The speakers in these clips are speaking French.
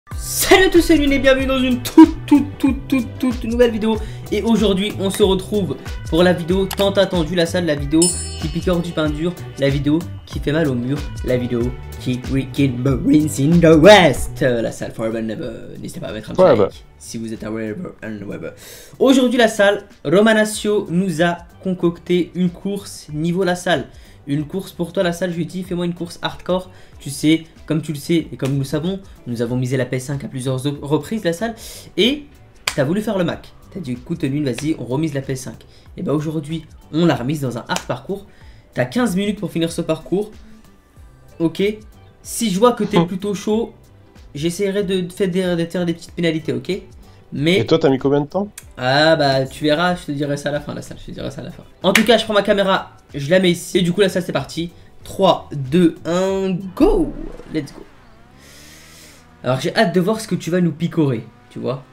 Salut à tous, c'est Lune et bienvenue dans une toute nouvelle vidéo. Et aujourd'hui on se retrouve pour la vidéo tant attendue, la salle, la vidéo qui picore du pain dur, la vidéo qui fait mal au mur, la vidéo qui Weekend Marines in the West, la salle Forever and Ever. N'hésitez pas à mettre un like si vous êtes à Forever and Ever. Aujourd'hui la salle, Romanasio nous a concocté une course niveau la salle. Une course pour toi la salle, je lui dis fais-moi une course hardcore. Tu sais, comme tu le sais et comme nous le savons, nous avons misé la PS5 à plusieurs reprises la salle. Et t'as voulu faire le Mac. T'as dit écoute Lune, vas-y on remise la PS5. Et bah aujourd'hui on l'a remise dans un hard parcours. T'as 15 minutes pour finir ce parcours. Ok. Si je vois que t'es plutôt chaud, j'essaierai de faire des petites pénalités, ok. Mais... Et toi t'as mis combien de temps? Ah bah tu verras, je te dirai ça à la fin la salle, je te dirai ça à la fin. En tout cas je prends ma caméra, je la mets ici et du coup la salle c'est parti. 3, 2, 1, go! Let's go. Alors j'ai hâte de voir ce que tu vas nous picorer, tu vois.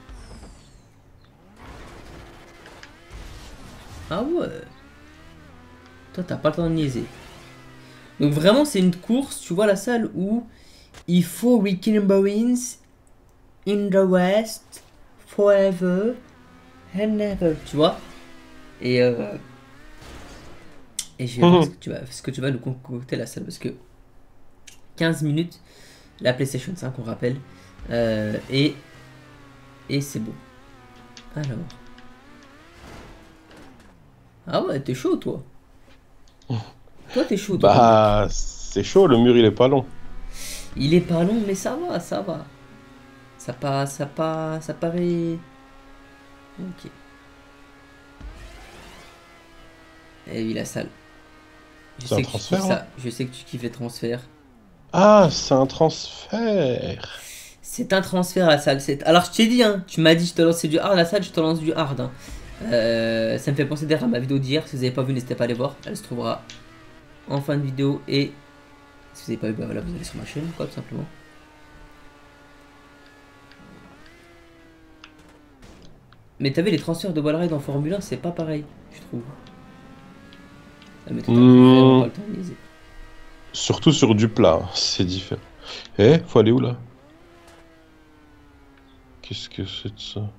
Ah ouais. Toi t'as pas le temps de niaiser. Donc vraiment c'est une course, tu vois la salle où il faut Weekend Marines in the West forever and ever, tu vois. Et je vais voir ce que tu vas nous concocter la salle parce que 15 minutes la PlayStation 5 on rappelle et c'est beau. Alors. Ah ouais, t'es chaud toi. Toi t'es chaud toi. Bah c'est chaud, le mur il est pas long. Il est pas long mais ça va, ça va. Ça paraît. Ok. Et oui la salle. C'est un transfert là. Je sais que tu kiffes les transferts. Ah c'est un transfert. C'est un transfert la salle. Alors je t'ai dit hein, tu m'as dit je te lançais du hard la salle, je te lance du hard hein. Ça me fait penser d'ailleurs à ma vidéo d'hier. Si vous n'avez pas vu, n'hésitez pas à aller voir. Elle se trouvera en fin de vidéo. Et si vous n'avez pas vu, bah voilà, vous allez sur ma chaîne, quoi, tout simplement. Mais t'as vu les transferts de Wallride en Formule 1, c'est pas pareil, je trouve. Ah, mais toi, t'as vraiment pas le temps de liser. Surtout sur du plat, c'est différent. Eh, faut aller où là? Qu'est-ce que c'est de ça?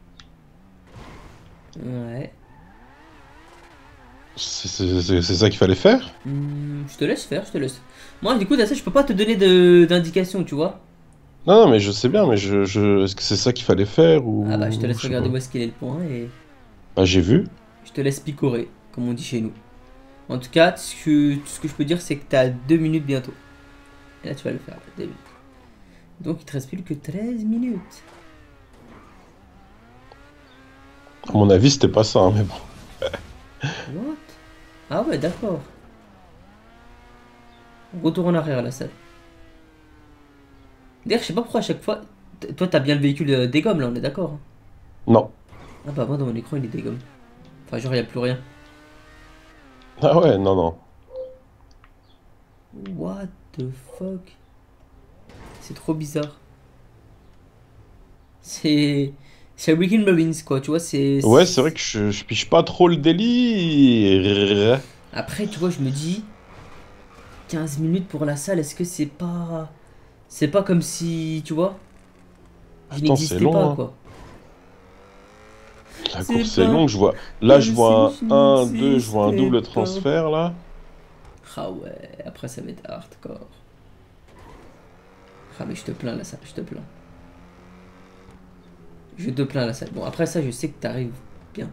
Ouais. C'est ça qu'il fallait faire? Je te laisse faire, je te laisse. Moi, du coup, ça, je peux pas te donner d'indications, tu vois. Non, mais je sais bien, mais est-ce que c'est ça qu'il fallait faire ou... Ah bah, je te laisse regarder où est-ce qu'il est le point et... Bah, j'ai vu. Je te laisse picorer, comme on dit chez nous. En tout cas, ce que je peux dire, c'est que t'as 2 minutes bientôt. Et là, tu vas le faire, 2 minutes. Donc, il te reste plus que 13 minutes. À mon avis, c'était pas ça, hein, mais bon. What? Ah ouais, d'accord. Retour en arrière à la salle. D'ailleurs, je sais pas pourquoi à chaque fois... Toi, t'as bien le véhicule des gommes, là, on est d'accord hein. Non. Ah bah moi, dans mon écran, il est des gommes. Enfin, genre, il n'y a plus rien. Ah ouais, non, non. What the fuck? C'est trop bizarre. C'est Weekend Marines, quoi, tu vois, c'est... Ouais, c'est vrai que je piche pas trop le délire. Après, tu vois, je me dis... 15 minutes pour la salle, est-ce que c'est pas... C'est pas comme si, tu vois... Je n'existais pas, hein. quoi. La course est longue, je vois... Là, je vois un 2, je vois un double transfert, là. Ah ouais, après ça va être hardcore. Ah mais je te plains la salle, je te plains. Je te plains la salle. Bon, après ça, je sais que t'arrives bien.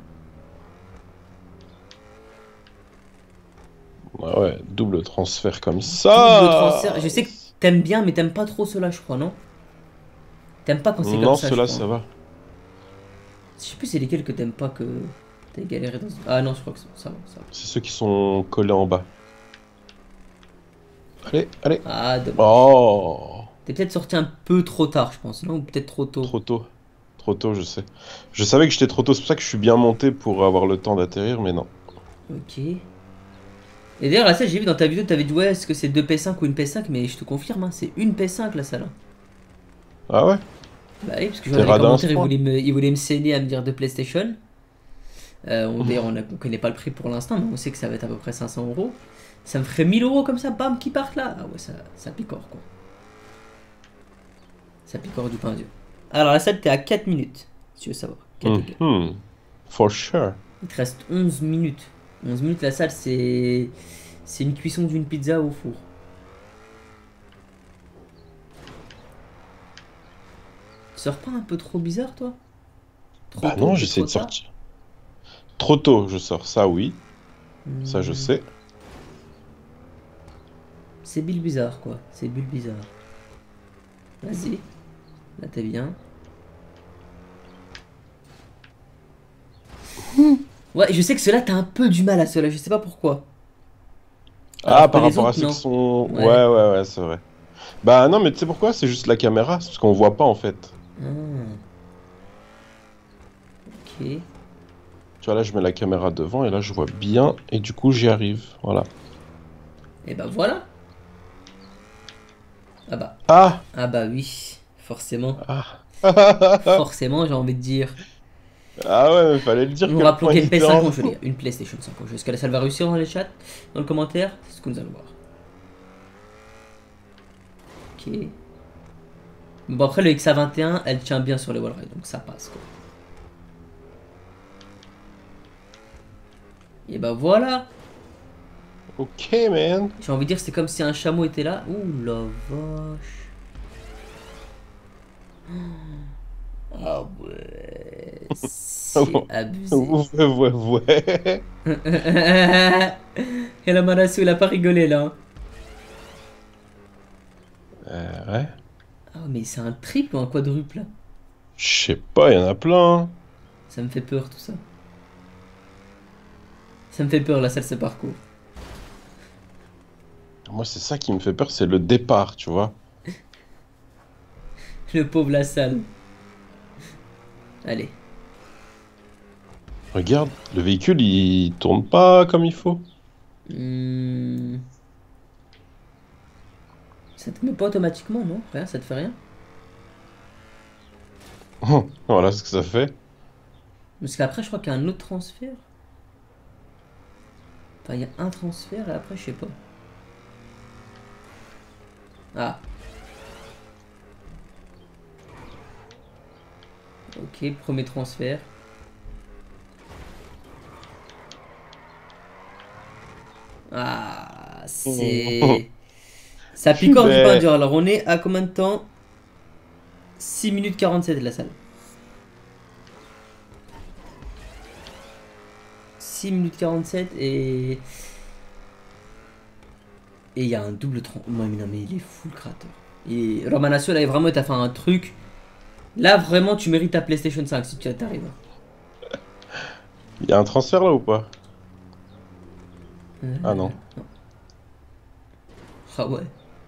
Ah ouais, double transfert comme ça. Double transfert, je sais que t'aimes bien, mais t'aimes pas trop cela, je crois, non? T'aimes pas quand c'est comme ça, non, cela ça va. Je sais plus c'est lesquels que t'aimes pas que t'as galéré dans... Ah non, je crois que ça va, ça va. C'est ceux qui sont collés en bas. Allez, allez. Ah, dommage. Oh. T'es peut-être sorti un peu trop tard, je pense, non? Ou peut-être trop tôt. Trop tôt. Trop tôt, je sais. Je savais que j'étais trop tôt, c'est pour ça que je suis bien monté pour avoir le temps d'atterrir, mais non. Ok. Et d'ailleurs, la salle, j'ai vu dans ta vidéo, t'avais dit, ouais, est-ce que c'est 2 PS5 ou une PS5? Mais je te confirme, hein, c'est une PS5 la salle. Ah ouais? Bah oui, parce que je vois dans les commentaires, il voulait me saigner à me dire de PlayStation. D'ailleurs, on connaît pas le prix pour l'instant, mais on sait que ça va être à peu près 500 €. Ça me ferait 1000 € comme ça, bam, qui partent là. Ah ouais, ça picore quoi. Ça pique hors du pain dur. Alors la salle, t'es à 4 minutes. Si tu veux savoir. 4 égales. For sure. Il te reste 11 minutes. 11 minutes, la salle, c'est une cuisson d'une pizza au four. Tu sors pas un peu trop bizarre, toi? Trop Bah tôt, non, c'est j'essaie trop de tard. sortir. Trop tôt, je sors. Ça, oui. Ça, je Hmm, sais. C'est bulle bizarre, quoi. C'est bulle bizarre. Vas-y. Là, t'es bien. Ouais, je sais que ceux-là, t'as un peu du mal à ceux-là. Je sais pas pourquoi. Ah, Alors que par les rapport à autres, ceux qui non. sont... Ouais. Ouais, ouais, ouais, c'est vrai. Bah non, mais tu sais pourquoi? C'est juste la caméra. C'est parce qu'on voit pas, en fait. Ah, ok. Tu vois, là, je mets la caméra devant et là, je vois bien. Et du coup, j'y arrive. Voilà. Et bah voilà. Ah bah. Ah! Ah bah oui. Forcément. Ah! Forcément, j'ai envie de dire. Ah ouais, mais fallait le dire Nous que le rappelons point qu'il y a il une était PS5 en en jeu, les haut. gars. Une PlayStation 5 en jeu. Est-ce que la salle va réussir dans les chats? Dans le commentaire? C'est ce que nous allons voir. Ok. Bon, après, le XA21, elle tient bien sur les wallrides, donc ça passe, quoi. Et bah voilà. Ok, man. J'ai envie de dire, c'est comme si un chameau était là. Ouh la vache. Ah ouais. C'est abusé. Ouais, ouais, ouais. Et la Manassou, il a pas rigolé là, hein. Ouais. Ah, mais c'est un triple ou un quadruple là? Je sais pas, il y en a plein. Ça me fait peur tout ça. Ça me fait peur la salle ce parcours. Moi, c'est ça qui me fait peur, c'est le départ, tu vois. Le pauvre la salle. Allez. Regarde, le véhicule, il tourne pas comme il faut. Hmm. Ça te met pas automatiquement, non? Rien, ça te fait rien? Voilà ce que ça fait. Parce qu'après, je crois qu'il y a un autre transfert. Enfin, il y a un transfert et après, je sais pas. Ah. Ok, premier transfert. Ah, c'est... Ça pique hors du pain Mais dur. Alors, on est à combien de temps? 6 minutes 47 de la salle. 6 minutes 47 et... Et il y a un double tronc. Non mais il est fou le créateur. Et Romanasio là vraiment t'as fait un truc. Là vraiment tu mérites ta PlayStation 5 si tu t'arrives. il y a un transfert là ou pas? Ah non. Non. Ah ouais.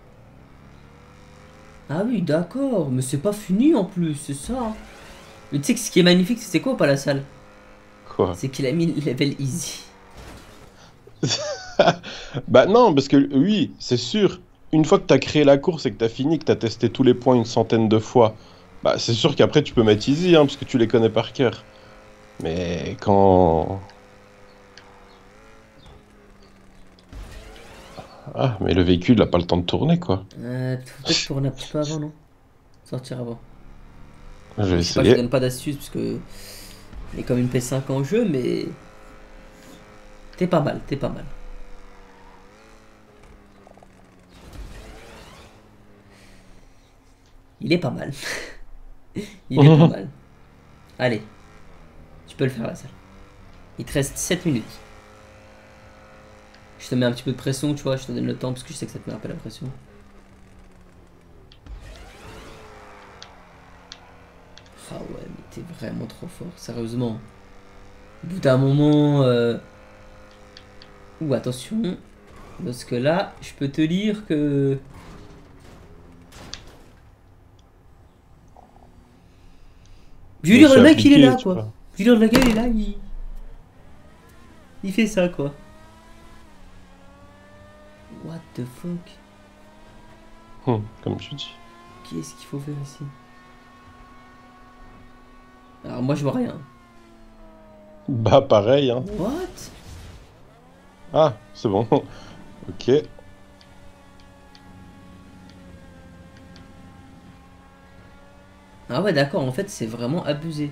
Ah oui d'accord. Mais c'est pas fini en plus, c'est ça, hein. Mais tu sais que ce qui est magnifique c'est quoi pas la salle? Quoi? C'est qu'il a mis le level easy. Bah non, parce que oui, c'est sûr. Une fois que t'as créé la course et que t'as fini, que t'as testé tous les points une centaine de fois, bah c'est sûr qu'après tu peux mettre easy, hein, parce que tu les connais par cœur. Mais quand... Ah, mais le véhicule a pas le temps de tourner, quoi. Faut peut-être tourner un petit peu avant, non? Sortir avant. Je vais Je sais pas, je te essayer. donne pas d'astuces parce que il y a comme une PS5 en jeu, mais t'es pas mal, t'es pas mal. Il est pas mal. Il est pas mal. Allez, tu peux le faire la salle. Il te reste 7 minutes. Je te mets un petit peu de pression, tu vois, je te donne le temps parce que je sais que ça te met un peu la pression. Ah ouais, mais t'es vraiment trop fort, sérieusement. Au bout d'un moment... Ouh, attention. Parce que là, je peux te dire que... Je Je veux me dire, suis le mec, il est appliqué, là, tu quoi. vois. Je veux dire, le gars, il est là, il fait ça, quoi. What the fuck? Comme tu dis. Qu'est-ce qu'il faut faire ici? Alors moi, je vois rien. Bah pareil, hein. What? Ah, c'est bon. Ok. Ah ouais, d'accord, en fait, c'est vraiment abusé.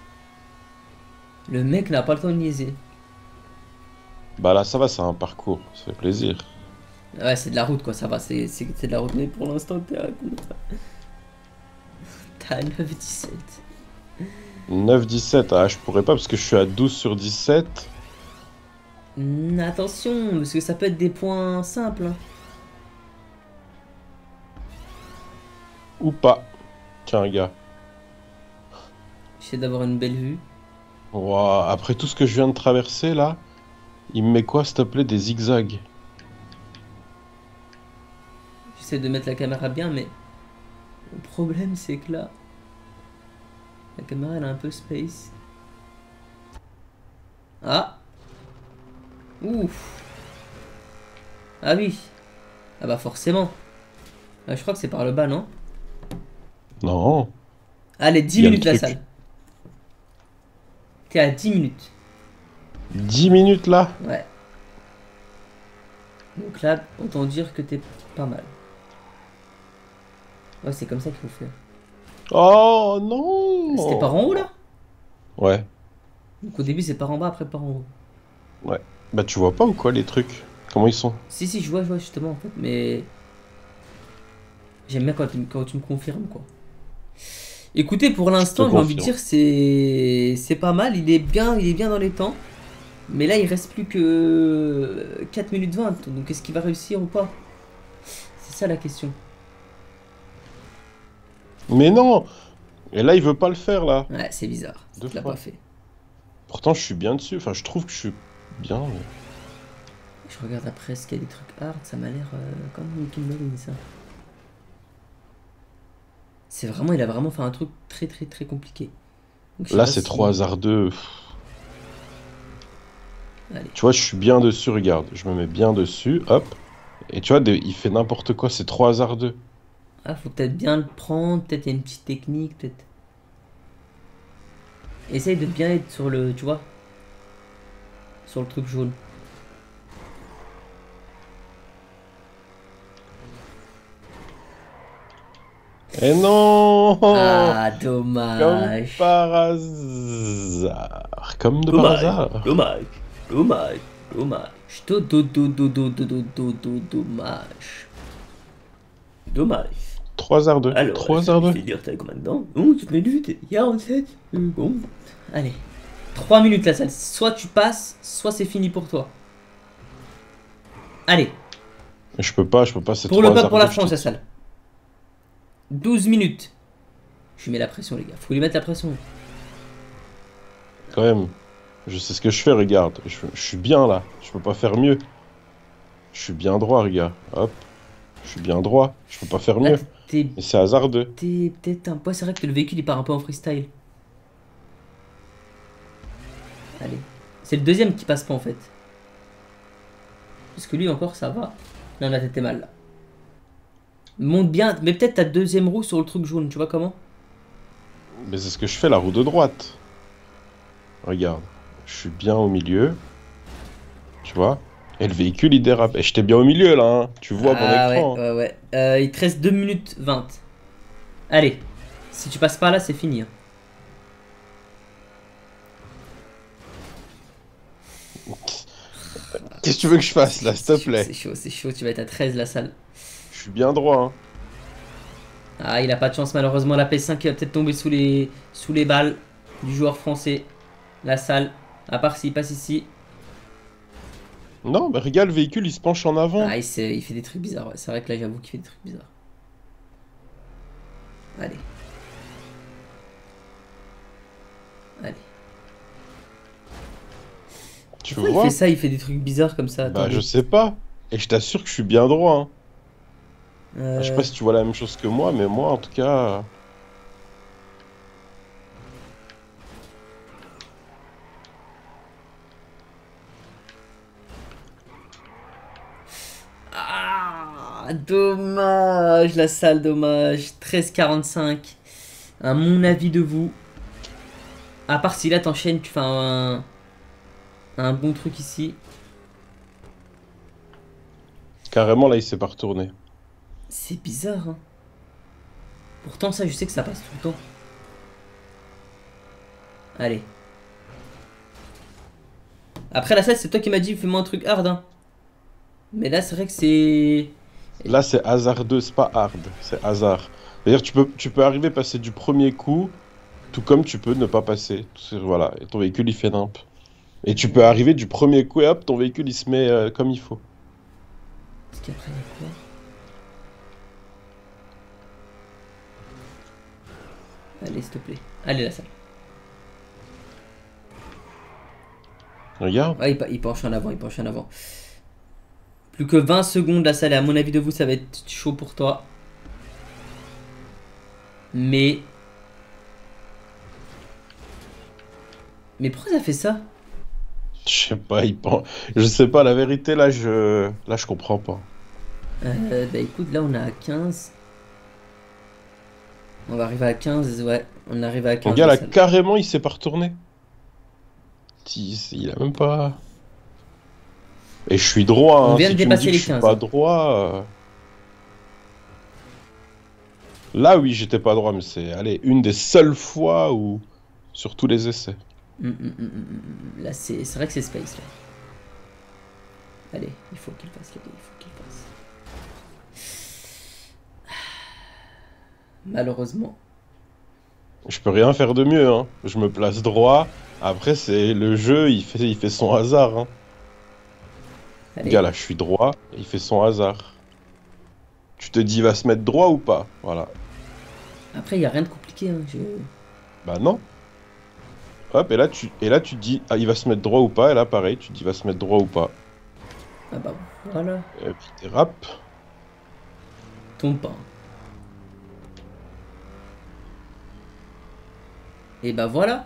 Le mec n'a pas le temps de niaiser. Bah là, ça va, c'est un parcours, ça fait plaisir. Ouais, c'est de la route, quoi, ça va, c'est de la route. Mais pour l'instant, t'es à combien? T'as 9,17. 9-17, ah, je pourrais pas parce que je suis à 12 sur 17. Attention, parce que ça peut être des points simples, hein. Ou pas. Tiens, gars. J'essaie d'avoir une belle vue. Ouah, après tout ce que je viens de traverser là, il me met quoi, s'il te plaît, des zigzags? J'essaie de mettre la caméra bien, mais le problème, c'est que là, la caméra, elle a un peu space. Ah! Ouf! Ah oui! Ah bah forcément. Ah, je crois que c'est par le bas, non? Non, Allez, 10 il y a le minutes la truc. salle. T'es à 10 minutes. 10 minutes là? Ouais. Donc là, autant dire que t'es pas mal. Ouais, c'est comme ça qu'il faut faire. Oh C'était par en non! haut là? Ouais, Donc au début c'est par en bas, après par en haut. ouais. Bah tu vois pas ou quoi les trucs? Comment ils sont? Si, si, je vois justement en fait, mais j'aime bien quand tu me confirmes quoi. Écoutez, pour Je te l'instant, j'ai envie de confirme. dire c'est pas mal, il est bien dans les temps. Mais là, il reste plus que 4 minutes 20, donc est-ce qu'il va réussir ou pas? C'est ça la question. Mais non! Et là il veut pas le faire là. Ouais, c'est bizarre, Deux tu l'as pas fois. fait. Pourtant je suis bien dessus, enfin je trouve que je suis bien. Mais... Je regarde après ce qu'il y a des trucs hard, ça m'a l'air comme une Kimberly ça. C'est vraiment, il a vraiment fait un truc très très très compliqué. Donc je sais Là pas c'est trop si... hasardeux. Allez. Tu vois, je suis bien dessus, regarde. Je me mets bien dessus, hop. Et tu vois, il fait n'importe quoi, c'est trop hasardeux. Ah, faut peut-être bien le prendre, peut-être il y a une petite technique, peut-être. Essaye de bien être sur le, tu vois, sur le truc jaune. Et non! Ah, Comme dommage. par hasard. Comme de par Dommage, hasard. dommage, dommage, dommage. Dommage. Dommage. Trop hasardeux. Alors, Trop je hasardeux. vais dire t'as combien de temps? 11 minutes, 47 secondes. Allez. 3 minutes la salle. Soit tu passes, soit c'est fini pour toi. Allez. Mais je peux pas, c'est Pour trop le peuple, pour la hasardeux. France, la salle. 12 minutes. Je lui mets la pression, les gars. Faut lui mettre la pression. Quand même. Je sais ce que je fais, regarde. Je suis bien là. Je peux pas faire mieux. Je suis bien droit, regarde. Hop. Je suis bien droit. Je peux pas faire Là, mieux. Mais c'est hasardeux. t'es peut-être un peu. C'est vrai que le véhicule il part un peu en freestyle. Allez. C'est le deuxième qui passe pas en fait. Parce que lui encore ça va. Non, la tête est mal là. Monte bien. Mais peut-être ta deuxième roue sur le truc jaune. Tu vois comment? Mais c'est ce que je fais, la roue de droite. Regarde. Je suis bien au milieu. Tu vois? Et le véhicule, il dérape. Et j'étais bien au milieu, là, hein. Tu vois mon Ah ouais, écran, hein. ouais, ouais. Il te reste 2 minutes 20. Allez. Si tu passes par là, c'est fini, hein. Qu'est-ce que tu veux que je fasse, là, s'il te plaît? C'est chaud, c'est chaud. Tu vas être à 13 la salle. Je suis bien droit, hein. Ah, il a pas de chance malheureusement. La PS5 il va peut-être tomber sous les balles du joueur français. La salle. À part s'il passe ici. Non, mais regarde, le véhicule, il se penche en avant. Ah, il fait des trucs bizarres. Ouais. C'est vrai que là, j'avoue qu'il fait des trucs bizarres. Allez. Allez. Tu Pourquoi il vois? fait ça? Il fait des trucs bizarres comme ça. Bah, je Attendez. sais pas. Et je t'assure que je suis bien droit, hein. Je sais Euh... pas si tu vois la même chose que moi, mais moi, en tout cas... Ah, dommage. La salle, dommage. 13,45. À mon avis de vous. À part si là t'enchaînes, tu fais un bon truc ici. Carrément, là, il s'est pas retourné. C'est bizarre, hein. Pourtant, ça, je sais que ça passe tout le temps. Allez. Après la salle, c'est toi qui m'as dit fais-moi un truc hard, hein. Mais là, c'est vrai que c'est... Là, c'est hasardeux, c'est pas hard, c'est hasard. C'est-à-dire, tu peux arriver, passer du premier coup, tout comme tu peux ne pas passer. Voilà, et ton véhicule, il fait nimp. Et tu peux arriver du premier coup et hop, ton véhicule, il se met comme il faut. Est-ce qu'après, il y a quoi? Allez, s'il te plaît. Allez, la salle. Regarde. Ouais, il penche en avant, il penche en avant. Plus que 20 secondes, la salle. Et à mon avis de vous, ça va être chaud pour toi. Mais pourquoi ça fait ça? Je sais pas, je sais pas, la vérité, là, je comprends pas. Bah écoute, là on est à 15. On va arriver à 15, ouais. On arrive à Mon 15 gars, la là, salle. carrément, il s'est pas retourné. Il a même pas... Et je suis droit, On hein. vient de Si tu me dis dépasser que les je suis 15, pas hein. droit... Là, oui, j'étais pas droit, mais c'est, allez, une des seules fois où... Sur tous les essais. Là c'est vrai que c'est space là. Allez, il faut qu'il passe, les gars, il faut qu'il passe. Malheureusement. Je peux rien faire de mieux, hein. Je me place droit. Après, c'est le jeu, il fait son hasard, hein. Allez. Gars, là, je suis droit, il fait son hasard. Tu te dis, il va se mettre droit ou pas? Voilà. Après, il n'y a rien de compliqué, hein. Bah non. Hop, et là, tu te dis, ah, il va se mettre droit ou pas? Et là, pareil, tu te dis, il va se mettre droit ou pas? Ah bah voilà. Et puis, t'es rap. Tombe pas. Et bah voilà.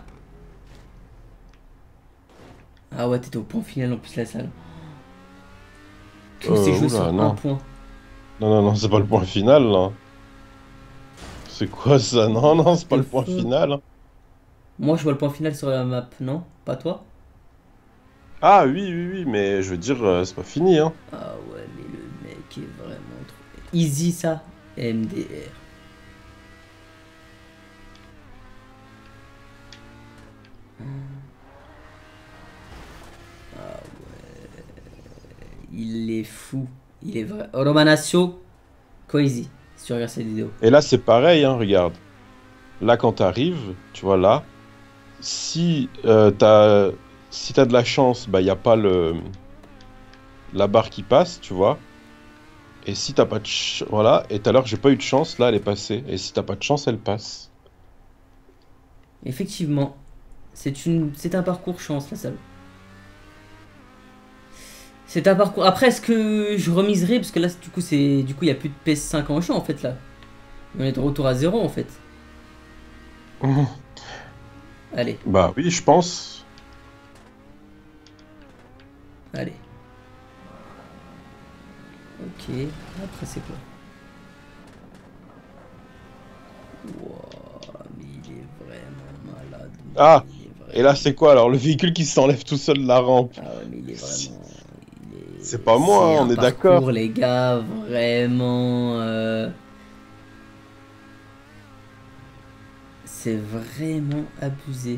Ah ouais, t'étais au point final en plus la salle. Tout s'est joué sur Oula, un non. point. Non, non, non, c'est pas le point final, là. C'est quoi ça? Non, non, c'est pas T'es le point fou. final, hein. Moi, je vois le point final sur la map, non? Pas toi? Ah, oui, oui, oui, mais je veux dire, c'est pas fini, hein. Ah ouais, mais le mec est vraiment trop... Easy ça, MDR. Ah ouais, il est fou. Il est vrai. Romanaccio, Coisi, si tu regardes cette vidéo. Et là, c'est pareil, hein, regarde. Là, quand t'arrives, tu vois, là, si t'as de la chance, bah, y a pas la barre qui passe, tu vois. Et si t'as pas de voilà, et tout à l'heure, j'ai pas eu de chance, là, elle est passée. Et si t'as pas de chance, elle passe. Effectivement, c'est un parcours chance, la salle. C'est un parcours. Après, est-ce que je remiserai parce que là, du coup, il y a plus de PS5 en jeu en fait là. On est de retour à zéro en fait. Mhm. Allez, Bah oui, je pense. allez. Ok. Après, c'est quoi? Wow, mais il est vraiment malade. Ah! Il est Et là, vraiment. c'est quoi alors? Le véhicule qui s'enlève tout seul de la rampe. Ah ouais, mais il est C'est vraiment. c'est pas moi, C'est hein, un on est d'accord. parcours, les gars, vraiment. C'est vraiment abusé.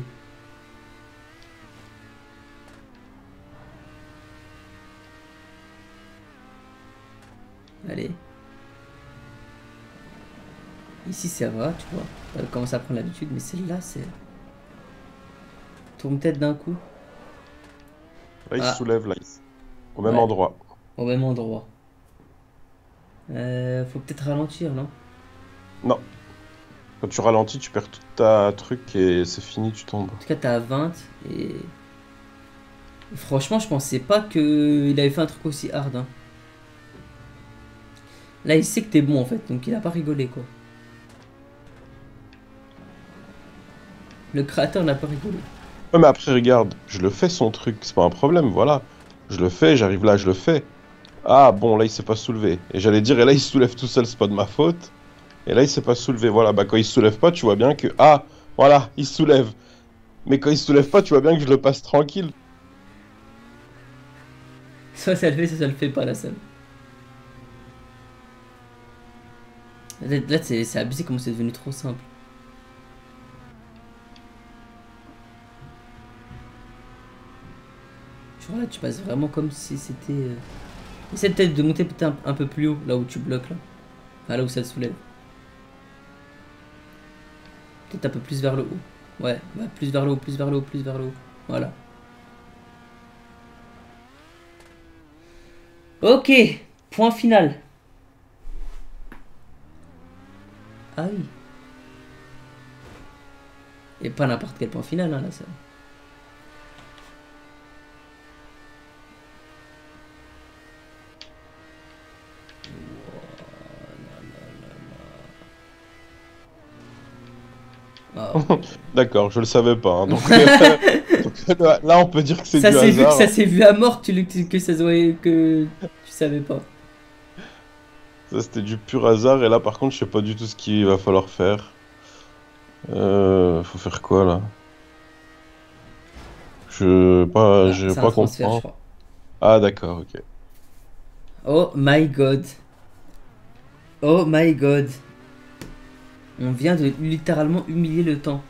Allez. Ici, ça va, tu vois. On commence à prendre l'habitude, mais celle-là, c'est. Tourne tête d'un coup. Là, il se Ah, soulève, là, au même ouais, endroit. au même endroit. Faut peut-être ralentir, non? Non. Quand tu ralentis, tu perds tout ta truc et c'est fini, tu tombes. En tout cas, t'es à 20 et. Franchement, je pensais pas qu'il avait fait un truc aussi hard, hein. Là, il sait que t'es bon en fait, donc il a pas rigolé quoi. Le créateur n'a pas rigolé. Ouais, mais après, regarde, je le fais son truc, c'est pas un problème, voilà. Je le fais, j'arrive là, je le fais. Ah bon, là il s'est pas soulevé. Et j'allais dire, et là il se soulève tout seul, c'est pas de ma faute. Et là il s'est pas soulevé, voilà. Bah quand il se soulève pas, tu vois bien que. Ah, voilà, il se soulève. Mais quand il se soulève pas, tu vois bien que je le passe tranquille. Soit ça le fait, soit ça le fait pas la seule. Là, c'est abusé comment c'est devenu trop simple. Genre là, tu passes vraiment comme si c'était... Essaie peut-être de monter peut-être un peu plus haut, là où tu bloques, là. Enfin, là où ça te soulève. Peut-être un peu plus vers le haut. Ouais, plus vers le haut, plus vers le haut, plus vers le haut. Voilà. Ok, point final. Ah oui. Et pas n'importe quel point final, hein, là, ça. Oh. D'accord, je le savais pas. Hein, donc, là, on peut dire que c'est du hasard. Ça s'est vu à mort que ça se voyait que tu savais pas. Ça, c'était du pur hasard. Et là, par contre, je sais pas du tout ce qu'il va falloir faire. Faut faire quoi là? Voilà, Je c'est un pas transfert, je comprendre. crois. Ah, d'accord, ok. Oh my god. Oh my god. On vient de littéralement humilier le temps.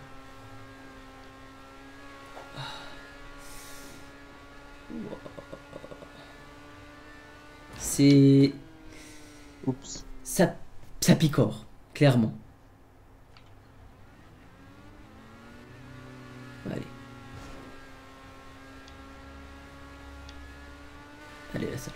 C'est... Oups. Ça picore, clairement. Allez. Allez, la salle.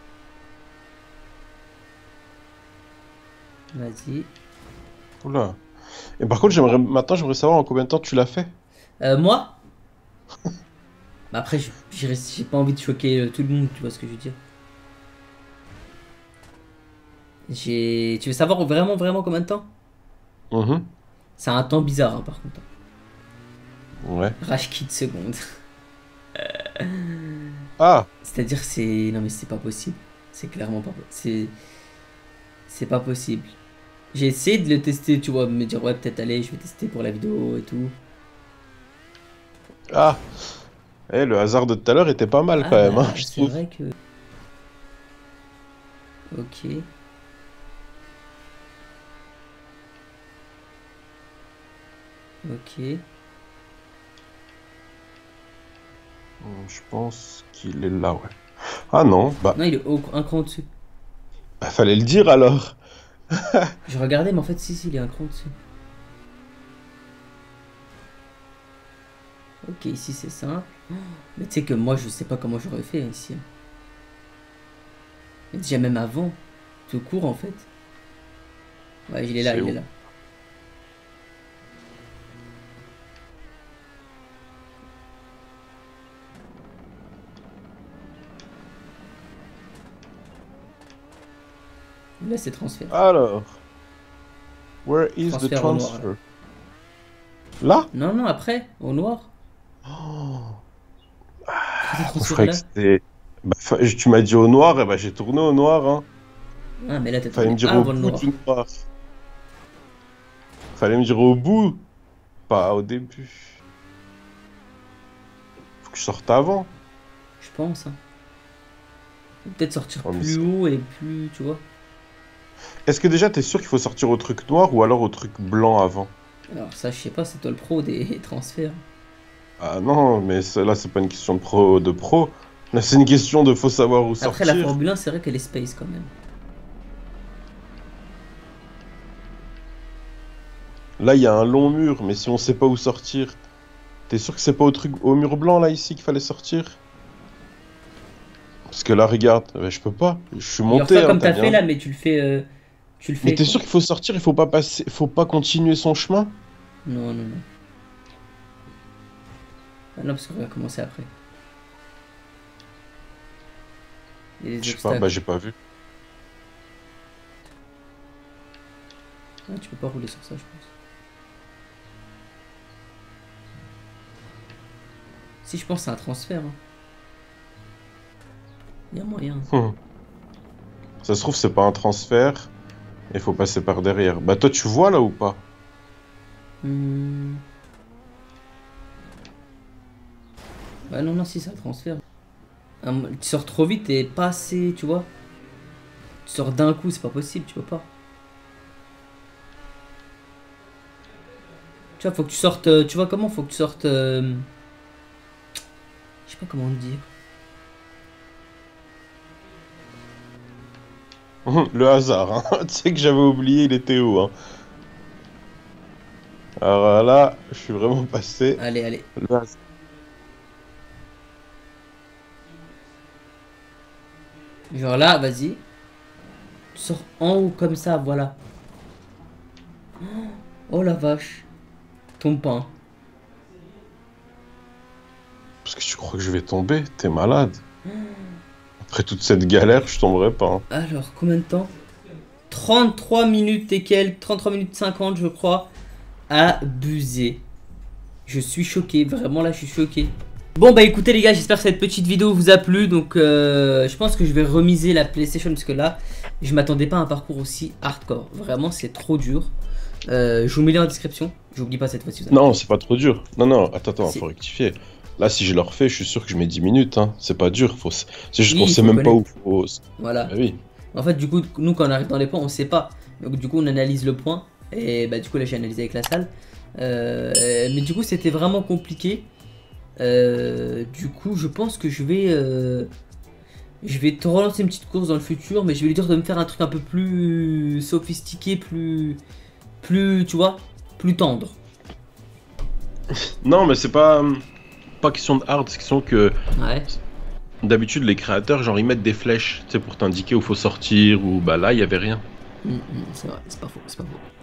Vas-y. Oula. Et par contre, maintenant, j'aimerais savoir en combien de temps tu l'as fait. Moi bah après, j'ai pas envie de choquer tout le monde, tu vois ce que je veux dire. Tu veux savoir vraiment combien de temps? Mhm. C'est un temps bizarre, hein, par contre. Ouais. Rage kit seconde. Ah, C'est-à-dire, c'est. Non, mais c'est pas possible. C'est clairement pas possible. C'est pas possible. J'ai essayé de le tester, tu vois, de me dire, ouais, peut-être aller, je vais tester pour la vidéo et tout. ah. Eh, le hasard de tout à l'heure était pas mal Ah, quand même, bah, hein, je c'est trouve. vrai que. Ok. Ok. Je pense qu'il est là, ouais. Ah non, Non, il est un cran au-dessus. bah, fallait le dire alors. Je regardais, mais en fait, si, il est un cran au-dessus. Ok, ici c'est simple. Mais tu sais que moi, je sais pas comment j'aurais fait ici. Mais déjà, même avant, tout court en fait. Ouais, il est là, C'est il est où? là. Là, c'est transfert. Alors, where is the Transfert au noir. Là. transfer? Là? Non, non, après, au noir. Oh, Pourquoi t'as on transféré ferait que là? c'était. Bah, tu m'as dit au noir, et bah j'ai tourné au noir, hein. Ah, mais là, t'as Fallait me tourné dire au avant le bout du noir. noir. Fallait me dire au bout, pas au début. Faut que je sorte avant. Je pense. Hein. Ou peut-être sortir Oh, mais plus haut et plus, tu vois. est-ce que déjà t'es sûr qu'il faut sortir au truc noir ou alors au truc blanc avant? Alors, ça, je sais pas, c'est toi le pro des transferts. Ah non, mais là c'est pas une question de pro. Là c'est une question de faut savoir où Après, la sortir. Formule 1, c'est vrai qu'elle est space quand même. Là il y a un long mur, mais si on sait pas où sortir, t'es sûr que c'est pas au mur blanc là ici qu'il fallait sortir? Parce que là regarde, je peux pas. Je suis Et monté, refais hein, comme t'as t'as fait bien là, vu. mais tu le fais. Tu le Mais fais t'es quoi. sûr qu'il faut sortir, il faut pas passer, faut pas continuer son chemin? Non, non, non. Ah non, parce qu'on va commencer après. Il y a des Je sais pas, bah obstacles. j'ai pas vu. Ah, tu peux pas rouler sur ça, je pense. Si, je pense que c'est un transfert. Hein. Il y a moyen. Ça se trouve c'est pas un transfert, il faut passer par derrière. Bah toi tu vois là ou pas? Hmm. Bah non, non, si, c'est un transfert. Tu sors trop vite et pas assez, tu vois. Tu sors d'un coup, c'est pas possible, tu peux pas. Tu vois, faut que tu sortes. Tu vois comment? Faut que tu sortes. Je sais pas comment te dire. Le hasard, hein. Tu sais que j'avais oublié, il était où, hein. Alors là, je suis vraiment passé. Allez, allez. Le hasard. Genre là, vas-y. Tu sors en haut comme ça, voilà. Oh la vache. Tombe pas, hein. Parce que tu crois que je vais tomber? T'es malade. Après toute cette galère, je tomberai pas, hein. Alors, combien de temps? 33 minutes et quelques, 33 minutes 50 je crois. Abusé. Je suis choqué, vraiment là je suis choqué. Bon bah écoutez les gars, j'espère que cette petite vidéo vous a plu. Donc je pense que je vais remiser la PlayStation parce que là, je m'attendais pas à un parcours aussi hardcore. Vraiment c'est trop dur. Je vous mets les en description. J'oublie pas cette fois-ci. Non, c'est pas trop dur. Non, attends, Si. faut rectifier. Là, si je le refais, je suis sûr que je mets 10 minutes, hein. C'est pas dur, c'est juste Oui, qu'on il sait faut même pas où connaître. faut... Voilà. Bah oui. En fait du coup, nous quand on arrive dans les points, on sait pas. Donc du coup on analyse le point. Et bah du coup là j'ai analysé avec la salle. Mais du coup c'était vraiment compliqué. Du coup je pense que je vais te relancer une petite course dans le futur, mais je vais lui dire de me faire un truc un peu plus sophistiqué, plus tu vois, plus tendre. Non, mais c'est pas question de hard, c'est question que Ouais. d'habitude les créateurs, genre ils mettent des flèches, tu sais, pour t'indiquer où faut sortir, ou bah là, il y avait rien. C'est vrai, c'est pas faux, c'est pas faux.